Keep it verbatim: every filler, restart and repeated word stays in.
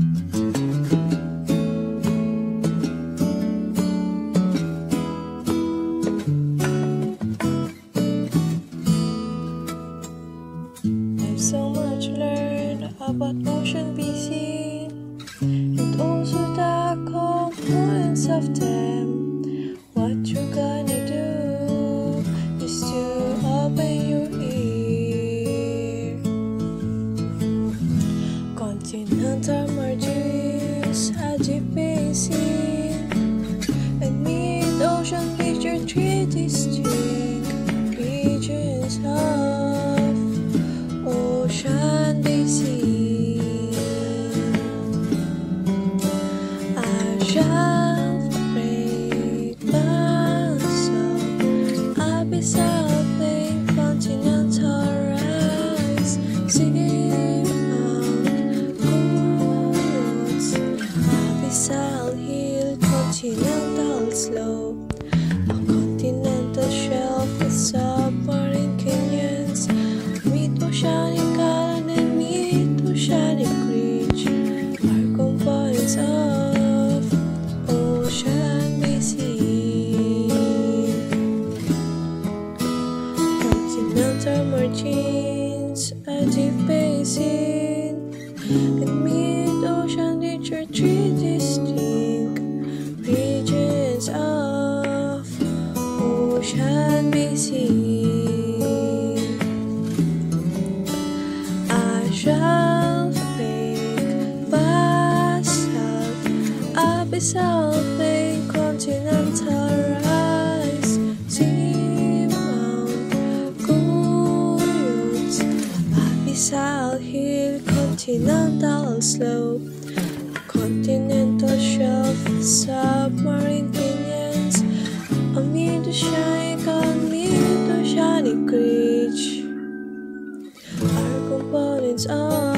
I've so much learned about ocean basin and also the components of them. What you're gonna do is to open your ear. Continental margins, a deep basin, and mid-ocean feature three distinct regions of ocean basin. A shelf, break, basalt, abyssal plain, continental rise, seamount, cool roots, abyssal hill, continental slope, a continental shelf with submarine canyons, mid-oceanic island and mid-oceanic ridge are components of ocean basin. Continental margins, a deep basin, and mid-ocean ridge are three distinct regions of ocean basin. A shelf, break, basalt, abyssal plain, continental rise, seamount, cool roots, abyssal hill, continental slope, continental shelf, submarine canyons, a mid-oceanic and mid-oceanic ridge are components of